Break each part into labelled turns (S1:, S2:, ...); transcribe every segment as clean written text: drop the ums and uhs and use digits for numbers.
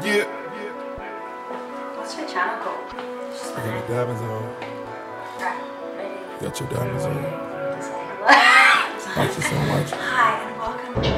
S1: Yeah.
S2: What's your channel called?
S1: I got my diamonds on.
S2: Right, ready?
S1: Got your diamonds on.
S2: Say hello.
S1: Thank you so much.
S2: Hi and welcome to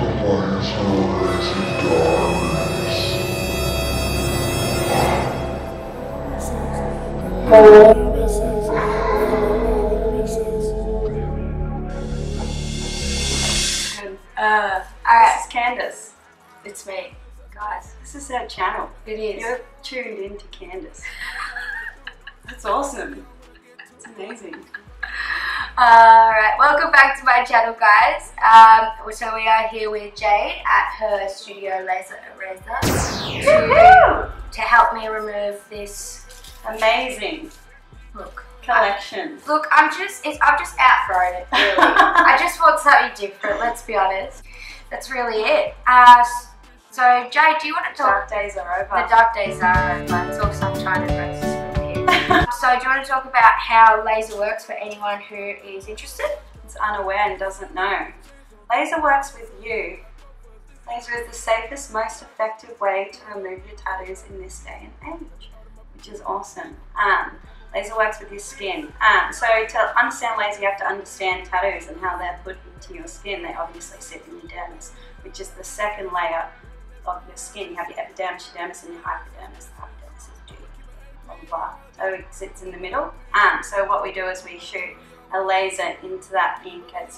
S2: Alright, this is Candice. It's me. Guys, this is our channel. It is. You're tuned into Candice. That's awesome. It's amazing.
S3: Alright, welcome back to my channel, guys. So we are here with Jade at her studio laser eraser to help me remove this
S2: Amazing
S3: look
S2: collection.
S3: Look, I'm just outgrown it, really. I just want something different, let's be honest. That's really it. So Jade, do you want to talk?
S2: Dark days are over.
S3: The dark days are over. It's all sunshine and roses from here. So do you want to talk about how laser works for anyone who is interested?
S2: Is unaware and doesn't know. Laser works with you. Laser is the safest, most effective way to remove your tattoos in this day and age, which is awesome. Laser works with your skin. So to understand laser, you have to understand tattoos and how they're put into your skin. They obviously sit in your dermis, which is the second layer of your skin. You have your epidermis, your dermis, and your hypodermis. The hypodermis is deep, blah, blah, blah. So it sits in the middle. So what we do is we shoot a laser into that ink at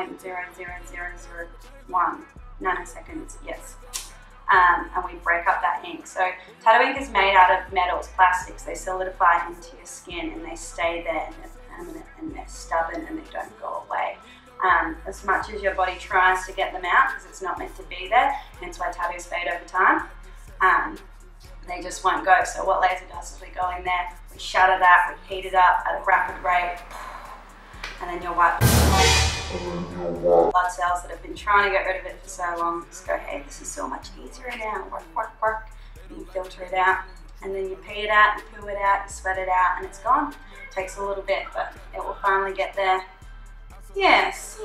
S2: 0.00001 nanoseconds, yes. And we break up that ink. So tattoo ink is made out of metals, plastics. They solidify into your skin and they stay there and they're permanent and they're stubborn and they don't go away. As much as your body tries to get them out, because it's not meant to be there, hence why tattoos fade over time, they just won't go. So what laser does is we go in there, we shatter that, we heat it up at a rapid rate, and then you'll wipe blood cells that have been trying to get rid of it for so long. Just go, hey, this is so much easier now, work, and you filter it out, and then you pee it out, you poo it out, you sweat it out, and it's gone. It takes a little bit, but it will finally get there. Yes.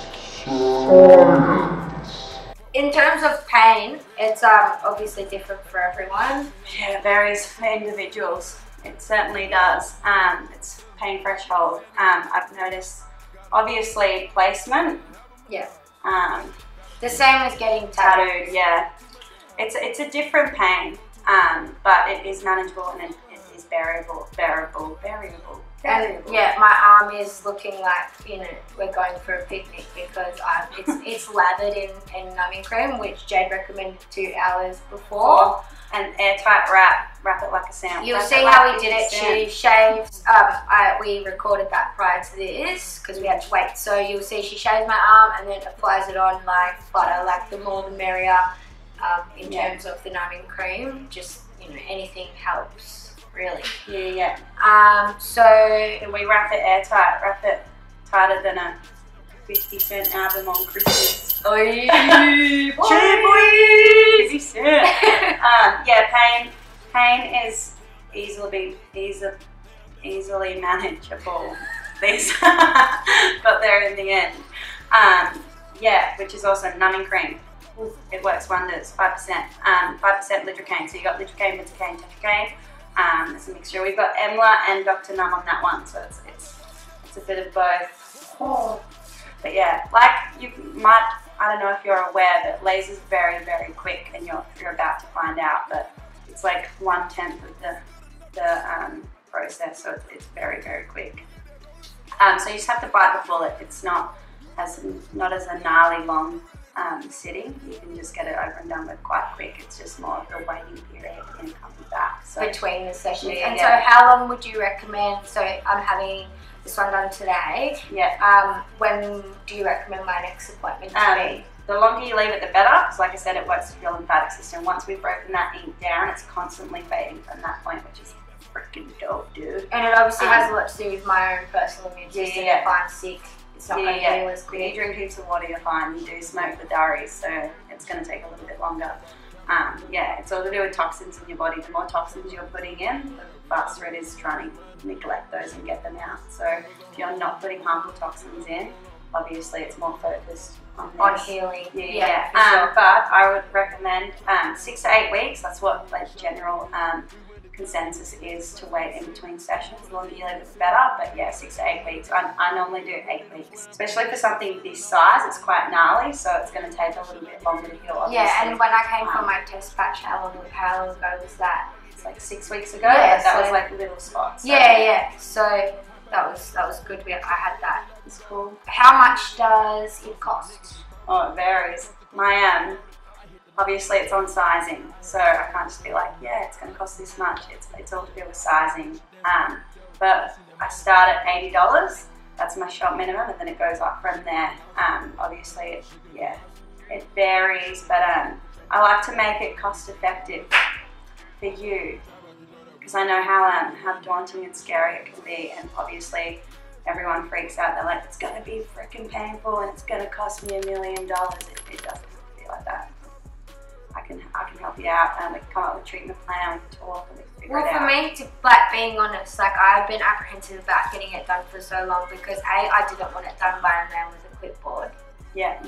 S3: In terms of pain, it's obviously different for everyone.
S2: Yeah, it varies for individuals. It certainly does. It's pain threshold. I've noticed, obviously, placement.
S3: Yeah. The same as getting tattooed.
S2: Yeah. It's a different pain, but it is manageable and it is bearable. And
S3: yeah, my arm is looking like, you know, we're going for a picnic because it's lathered in numbing cream, which Jade recommended 2 hours before.
S2: And airtight wrap it like a sandwich.
S3: You'll see how we did it. She shaves, we recorded that prior to this because we had to wait. So you'll see she shaves my arm and then applies it on like butter, like the more the merrier in terms of the numbing cream. Just, you know, anything helps. Really.
S2: Yeah.
S3: So
S2: we wrap it airtight, wrap it tighter than a 50-cent album on Christmas.
S3: Oi,
S2: boy! 50 cent. Yeah, pain is easily manageable. These, but they're in the end. Yeah, which is also numbing cream. It works wonders. 5%. 5% lidocaine. So you got lidocaine, lidocaine, tetracaine. It's a mixture. We've got Emla and Dr. Numb on that one, so it's a bit of both. But yeah, like you might, I don't know if you're aware, but laser's very, very quick, and you're about to find out. But it's like 1/10 of the process, so it's very, very quick. So you just have to bite the bullet. It's not as a gnarly long sitting. You can just get it over and done with quite quick. It's just more of the waiting period and coming back. So
S3: between the sessions.
S2: Yeah,
S3: and so how long would you recommend? So I'm having this one done today.
S2: Yeah.
S3: When do you recommend my next appointment to be?
S2: The longer you leave it, the better. Because like I said, it works with your lymphatic system. Once we've broken that ink down, it's constantly fading from that point, which is freaking dope, dude.
S3: And it obviously has a lot to do with my own personal immune system. If I'm sick, it's not going to heal as quick.
S2: You drink heaps of water, you're fine. You do smoke the durries, so it's going to take a little bit longer. Yeah, it's all to do with toxins in your body. The more toxins you're putting in, the faster it is trying to neglect those and get them out. So if you're not putting harmful toxins in, obviously it's more focused on
S3: healing.
S2: Yeah.
S3: For sure.
S2: But I would recommend 6 to 8 weeks. That's what like general consensus is to wait in between sessions. The longer you leave it, the better. But yeah, 6 to 8 weeks. I normally do 8 weeks, especially for something this size. It's quite gnarly, so it's going to take a little bit longer to heal. Obviously.
S3: Yeah, and when I came for my test patch, how long ago was that?
S2: It's like 6 weeks ago.
S3: Yeah,
S2: that was like little spots. So.
S3: Yeah. So that was good. I had that.
S2: It's cool.
S3: How much does it cost?
S2: Oh, it varies. My obviously it's on sizing, so I can't just be like, yeah, it's going to cost this much. It's all to do with sizing. But I start at $80. That's my shop minimum, and then it goes up from there. Obviously, it varies, but I like to make it cost effective for you, because I know how daunting and scary it can be, and obviously everyone freaks out. They're like, it's going to be freaking painful and it's going to cost me $1 million. It doesn't be like that. I can help you out, and we can come up with a treatment plan, we can talk, and we can figure it out.
S3: Well, for me, to like being honest, like I've been apprehensive about getting it done for so long because I didn't want it done by a man with a clipboard.
S2: Yeah.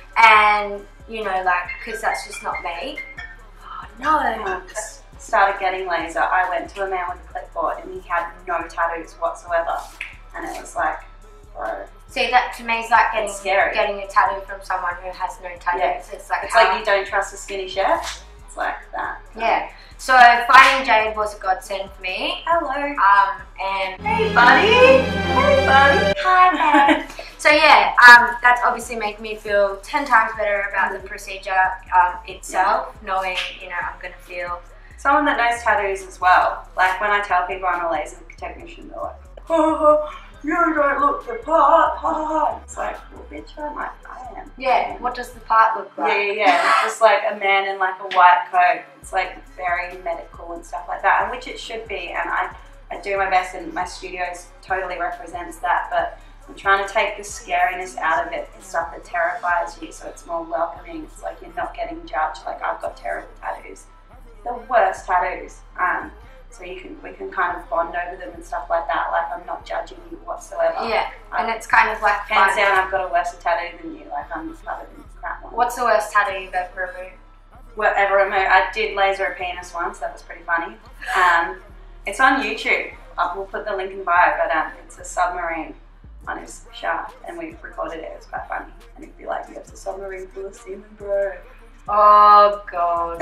S3: And you know, like, because that's just not me. Oh no.
S2: Started getting laser. I went to a man with a clipboard and he had no tattoos whatsoever, and it was like, bro.
S3: See, that to me is like getting a tattoo from someone who has no tattoos.
S2: Yeah.
S3: It's like
S2: you don't trust a skinny chef. It's like that.
S3: Yeah. So finding Jade was a godsend for me.
S2: Hello.
S3: And
S2: hey buddy. Hey buddy.
S3: Hi babe. So yeah, that's obviously made me feel 10 times better about the procedure itself, knowing, you know, I'm gonna feel.
S2: Someone that knows tattoos as well. Like when I tell people I'm a laser technician, they're like, oh, you don't look the part. It's like, well, bitch, I am.
S3: Yeah, what does the part look like?
S2: Yeah. It's just like a man in like a white coat. It's like very medical and stuff like that, and which it should be. And I do my best, and my studios totally represents that. But I'm trying to take the scariness out of it, the stuff that terrifies you, so it's more welcoming. It's like you're not getting judged. Like I've got terrible tattoos, the worst tattoos. So we can kind of bond over them and stuff like that. Like I'm not judging you whatsoever.
S3: Yeah, and it's kind of like
S2: hands down, I've got a worse tattoo than you. Like I'm covered in crap one.
S3: What's the worst tattoo you've ever removed?
S2: Whatever removed. I did laser a penis once. That was pretty funny. It's on YouTube. We'll put the link in bio. But it's a submarine on his shaft, and we recorded it. It was quite funny. And he'd be like, "You have a submarine full of semen, bro."
S3: Oh god.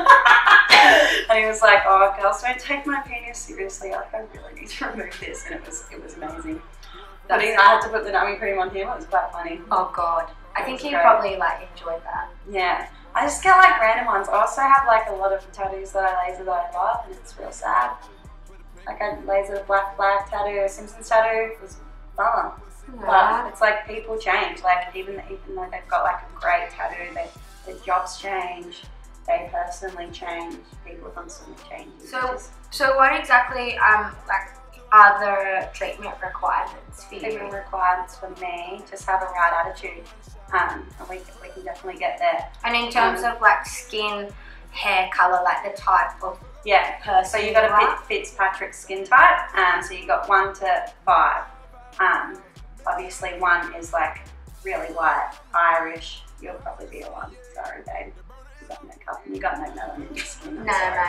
S2: And he was like, oh, girls, don't take my penis seriously. Like, I really need to remove this. And it was amazing. But I had to put the numbing cream on him. It was quite funny.
S3: Oh god. I think he probably like enjoyed that.
S2: Yeah. I just get like random ones. I also have like a lot of tattoos that I laser that I love, and it's real sad. Like I lasered a black flag tattoo, a Simpsons tattoo. It was fun. But it's like people change. Like even though they've got like a great tattoo, their jobs change. They personally change. People constantly change.
S3: So what exactly like are the treatment requirements for you?
S2: Treatment requirements for me, just have a right attitude, and we can definitely get there.
S3: And in terms of like skin, hair color, like the type of person.
S2: So you got a Fitzpatrick skin type. So you got 1 to 5. Obviously 1 is like really white, Irish. You'll probably be a 1. Sorry, babe. You got no melanin in your skin.
S3: No.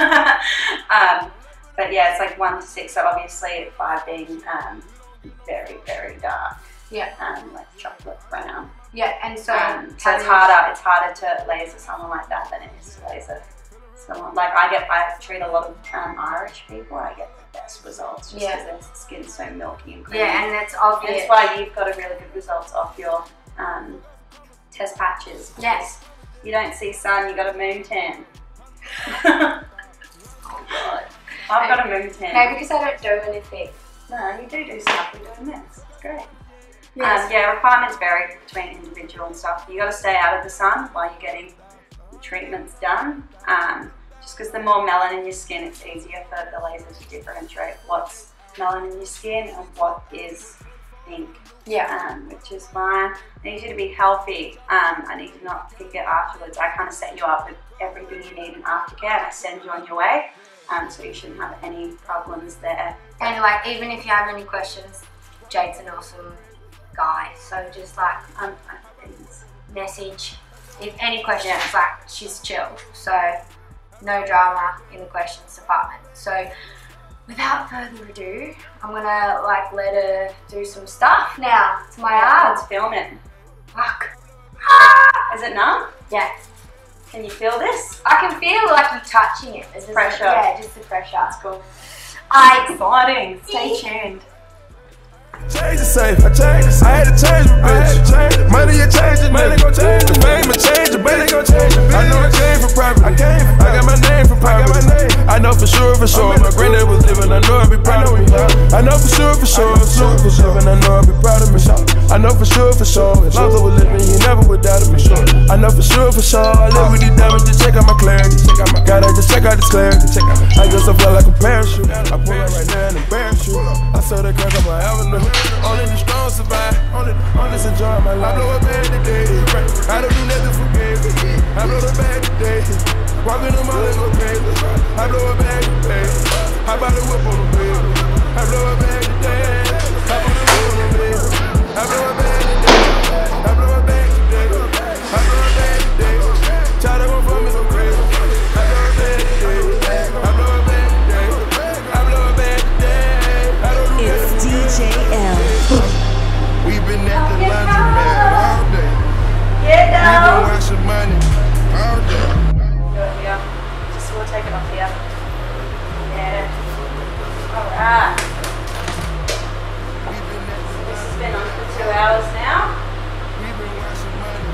S2: But yeah, it's like 1 to 6. So obviously 5 being very, very dark.
S3: Yeah.
S2: Like chocolate brown.
S3: Yeah, and so
S2: so it's harder to laser someone like that than it is to laser someone like I treat a lot of Irish people. I get the best results just because their skin's so milky and creamy.
S3: Yeah, and it's obvious.
S2: That's why you've got a really good results off your test patches.
S3: Yes.
S2: You don't see sun, you got a moon tan.
S3: Oh god.
S2: I've got a moon tan.
S3: No, because I don't do anything.
S2: No, you do stuff. We're doing this. It's great.
S3: Yes.
S2: Requirements vary between individual and stuff. You got to stay out of the sun while you're getting the treatments done. Just because the more melanin in your skin, it's easier for the laser to differentiate what's melanin in your skin and what is pink.
S3: Yeah.
S2: Which is fine. I need you to be healthy. I need you to not pick it afterwards. I kind of set you up with everything you need in aftercare, and I send you on your way. So you shouldn't have any problems there.
S3: And like, even if you have any questions, Jade's an awesome guy. So just like message if any questions. Like she's chill. So no drama in the questions department. So without further ado, I'm gonna like let her do some stuff now to my arm.
S2: Let's film it.
S3: Fuck.
S2: Is it numb?
S3: Yeah.
S2: Can you feel this?
S3: I can feel like you touching it. It's just
S2: pressure.
S3: Yeah, just the pressure.
S2: That's cool.
S3: Exciting.
S2: Stay tuned.
S1: Change the safe, I changed it. I had to change it, bitch. Money you change it, money gon' change it. The fame will change it, money gon' change it. I know I came from private. I got my name from private. I know for sure. My granddad was living, I know I'd be proud of me. I know for sure. Living, I know I'd be proud of me. I know for sure. As long as I was living, you never would doubt me. I know for sure. I live with these diamonds, just check out my clarity. Gotta just check out this clarity. I just fly like a parachute. I pull up right now and embarrass you. I saw that crack on my avenue. Only the strong survive. Only enjoy my life. I blow a bag today. I don't do nothing for baby. I blow the bag today. Walking them all and go crazy. I blow a bag today. I buy the whip on the bed. I blow a bag today. I put the whip on the bed. I blow a bag today. I blow a bag today. I blow a bag today. Try to go for me so crazy. I blow a bag today. I blow a bag today. I blow a bag today. I don't do
S4: It's DJ L.
S1: We've been at the laundromat all day.
S2: Yeah,
S1: We've
S2: no.
S1: been washing money all day.
S2: Good, yeah. Just we'll take it off here. Yeah. Alright. This has been on for 2 hours now.
S1: We've been washing money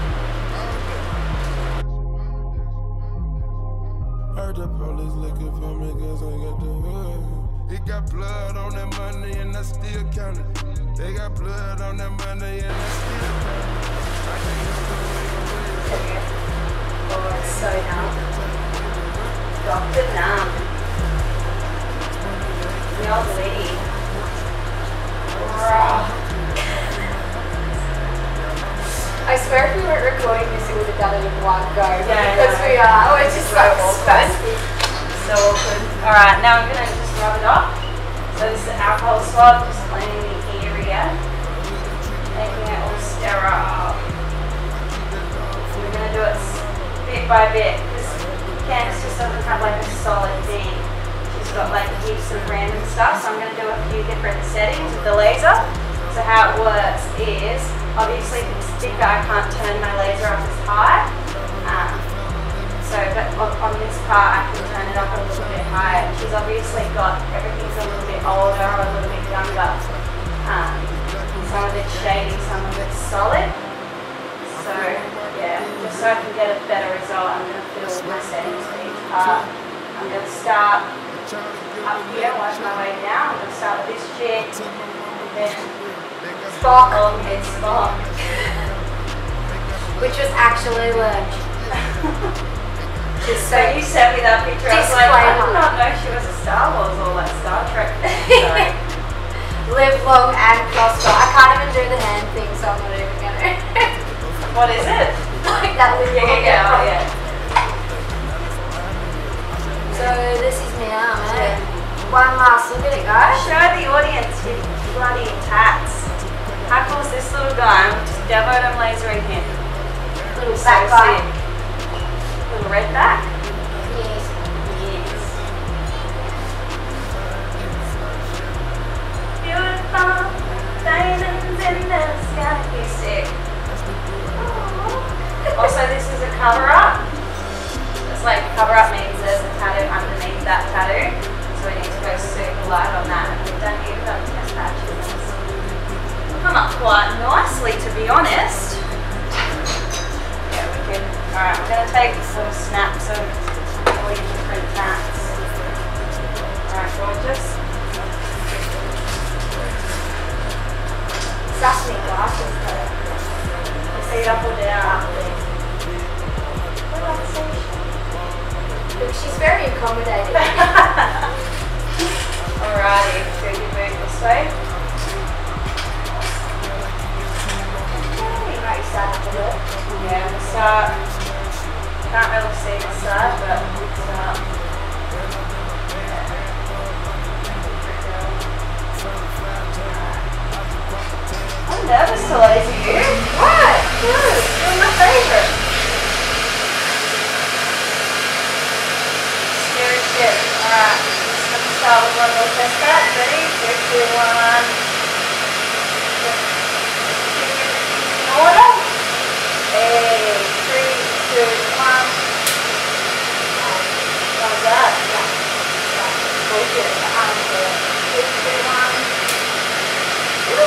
S1: all day. Heard the police looking for me 'cause I got the hood. It got blood on that money and I still count it. They got blood on that money and I still count it. I can't help the way I'm real.
S2: Oh, it's so numb. Dr. Numb. The old lady.
S3: I swear if we weren't recording this, it would have done it in one go.
S2: Yeah,
S3: because we are. We're just like spastic.
S2: So awkward. Alright, now I'm going to just rub it off. So this is an alcohol swab, just cleaning the area, making it all sterile. So we're going to do it bit by bit, because Candice just doesn't have like a solid thing. She's got like heaps of random stuff, so I'm going to do a few different settings with the laser. So how it works is, obviously if it's thicker, I can't turn my laser up as high. But on this part, I can turn it up a little bit higher. She's obviously got, everything's a little bit older or a little bit younger. Some of it's shady, some of it's solid. So yeah, just so I can get a better result, I'm going to fill my settings for each part. I'm going to start up here, work my way down. I'm going to start with this chick, and then
S3: Spock.
S2: long head Spock.
S3: Which was actually lunch.
S2: So you sent me that picture, I was like, I did
S3: Disclaimer.
S2: not know she was a Star Wars or that Star Trek thing. Sorry.
S3: Live long and prosper. I can't even do the hand thing, so I'm not even gonna.
S2: What is it?
S3: Like that live long and
S2: Yeah,
S3: prosper.
S2: yeah.
S3: So this is my arm, eh? One last look at it, guys.
S2: Show the audience your bloody tats. How cool is this little guy? I'm just devoed and lasering him.
S3: Little
S2: So
S3: back
S2: sick.
S3: line.
S2: Little red back.
S3: Yes.
S2: Yes. Beautiful diamonds in the sky. He's sick. Also, this is a cover-up. It's like cover-up means there's a tattoo underneath that tattoo. So we need to go super light on that. And we don't even got test patches. Come up quite nicely, to be honest. Yeah, we can. Alright, I'm going to take some snaps of all your different tats. Alright, gorgeous.
S3: That's me glasses though.
S2: Feet up or down.
S3: Look, she's very accommodating.
S2: Alrighty, do your boot this way.
S3: Right, stand up a bit.
S2: Yeah, we'll start. Can't really see this side, but we'll start. I'm nervous to
S3: start with one more test cut. Ready? 3, 2, 1. In order. Hey, 3, 2, 1. How's that? Bullshit. The arms are 3, 2, 1. 3, 2,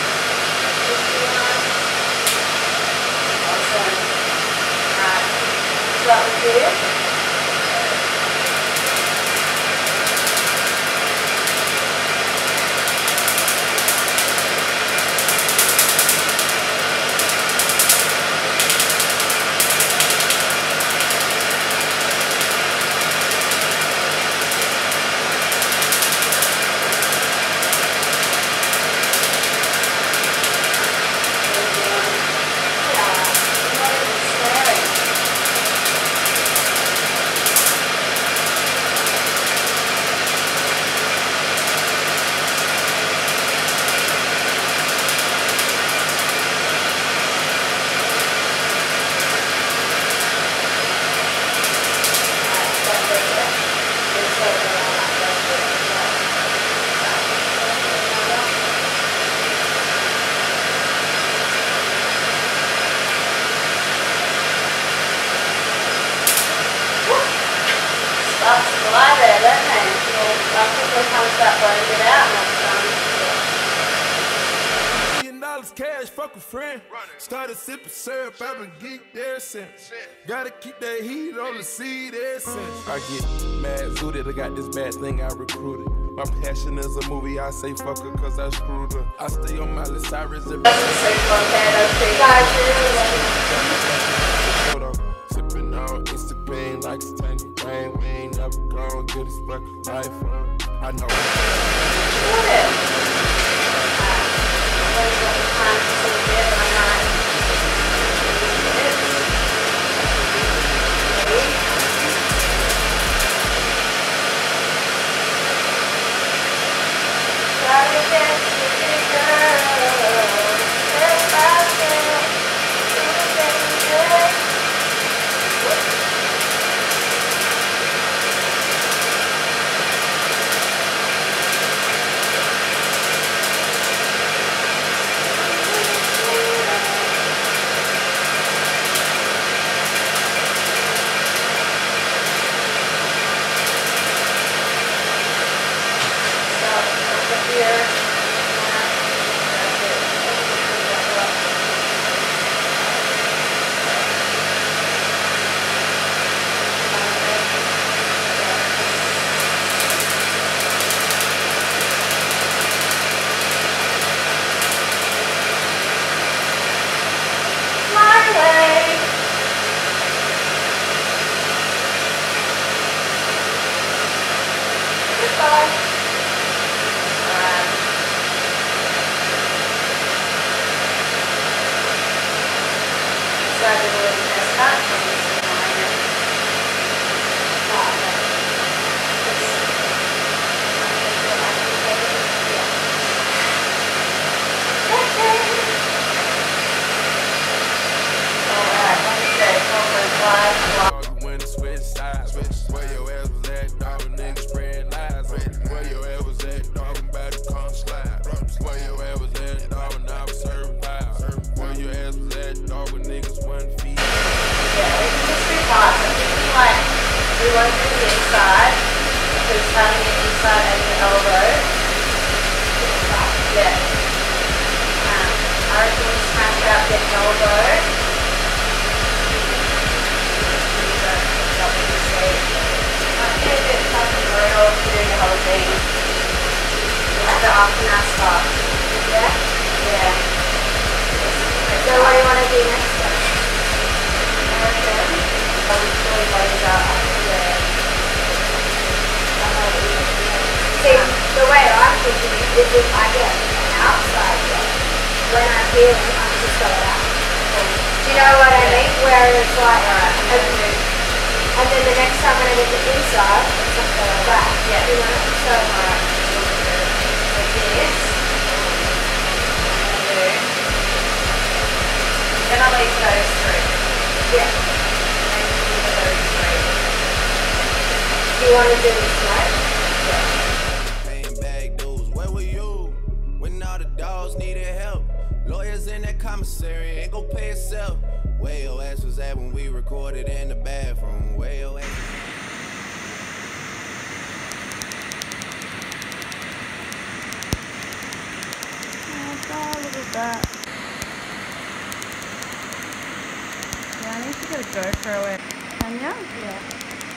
S3: 1. Awesome. Alright. Start with you.
S1: Cash, fuck a friend. Started sipping syrup, I've been geeked ever since. Gotta keep that heat on the seed ever since. I get mad zooted, I got this bad thing I recruited. My passion is a movie, I say fuck her cause I screwed her. I stay on my list, I reserve. Sipping on Instagram like it's tiny rain. We ain't never gonna get this fucking life. I know.
S3: Do you want to do this right? Yeah.
S1: commissary, ain't gon' pay itself. Where your ass was at when we recorded in the bathroom? Where your ass?
S2: Oh God, look at that. Yeah, I need to get a GoPro in. Can ya? Yeah.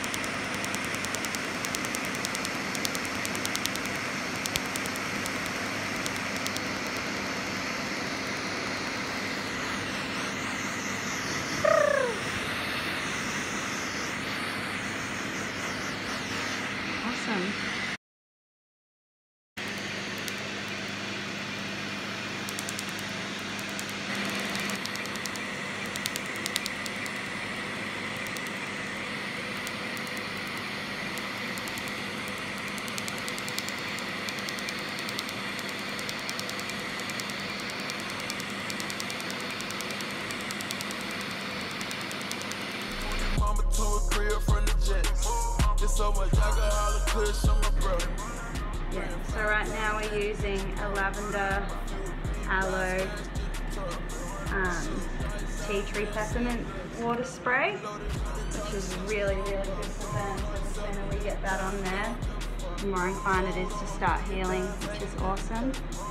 S2: Awesome.
S1: Mama to a crib from the jets. It's so much alcohol and kush on my brother.
S2: Yeah, so right now we're using a lavender, aloe, tea tree peppermint water spray, which is really, really good for burns. So the sooner we get that on there, the more inclined it is to start healing, which is awesome.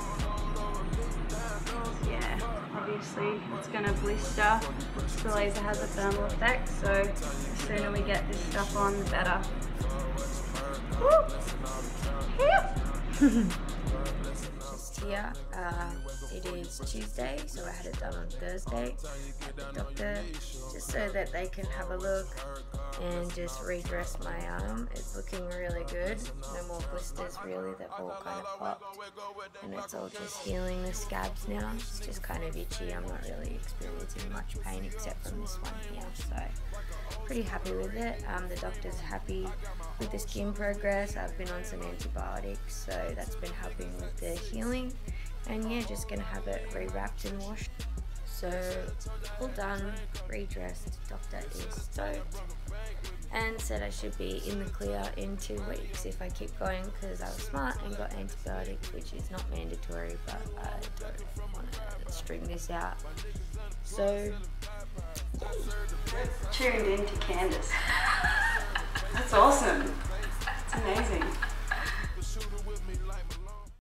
S2: Yeah, obviously it's going to blister. The laser has a thermal effect, so the sooner we get this stuff on, the better.
S3: Just here, it is Tuesday, so I had it done on Thursday at the doctor, just so that they can have a look and just redress my arm. It's looking really good. No more blisters really, they've all kind of popped, and it's all just healing the scabs now. It's just kind of itchy. I'm not really experiencing much pain except from this one here, so pretty happy with it. The doctor's happy with the skin progress. I've been on some antibiotics, so that's been helping with the healing, and yeah, just gonna have it rewrapped and washed. So all done, redressed. Doctor is stoked and said I should be in the clear in 2 weeks if I keep going, because I was smart and got antibiotics, which is not mandatory, but I don't want to string this out. So
S2: Tuned in to Candice. That's awesome. It's amazing.